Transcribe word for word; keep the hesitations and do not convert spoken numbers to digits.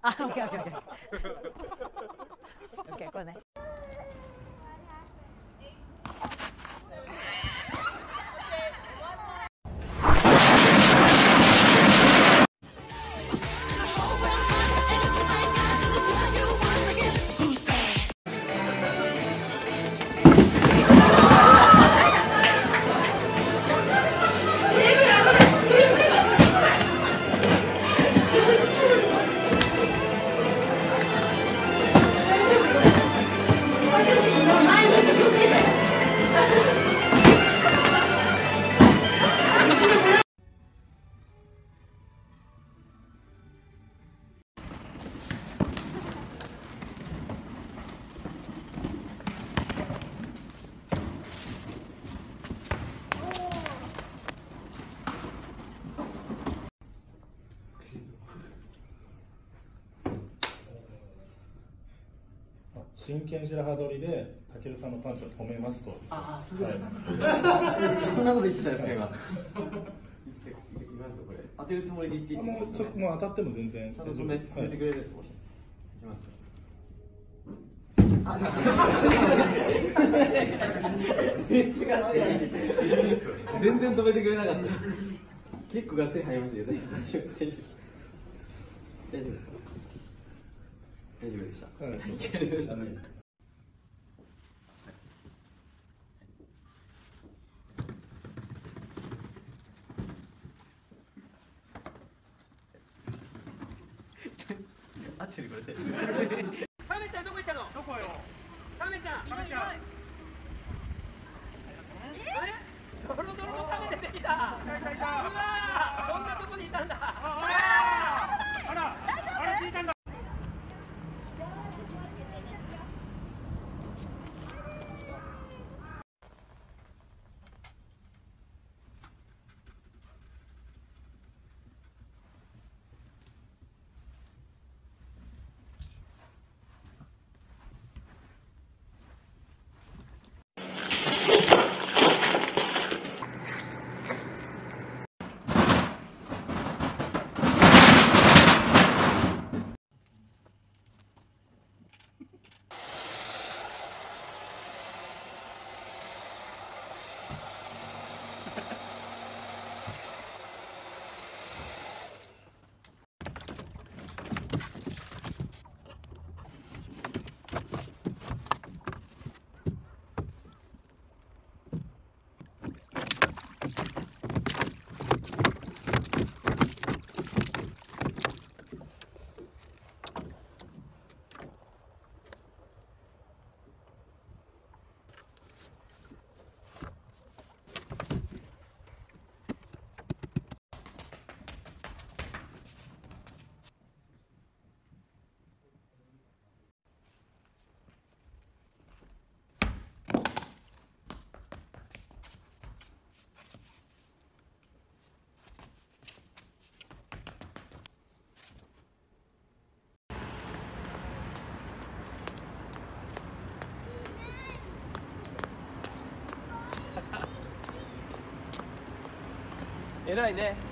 あ、オッケーオッケーオッケー。オッケー、これね。 真剣白羽取りでたけるさんのパンチを止めますと。 ああ、そうですか。そんなこと言ってたんですか今。当てるつもりで言っていいもうちょっともう当たっても全然ちゃんと止め止めてくれるですもんね。いきます。めっちゃガッツリ入って全然止めてくれなかった。結構ガッツリ入りましたけど、大丈夫大丈夫大丈夫ですか。大丈夫でした。はい。合ってるこれで。 カメちゃんどこ行ったの？どこよ？カメちゃん。カメちゃん。あれ？ドロドロのカメ出てきた。うわー、そんなとこにいたんだ。あら、あれ聞いたんだ。偉いね。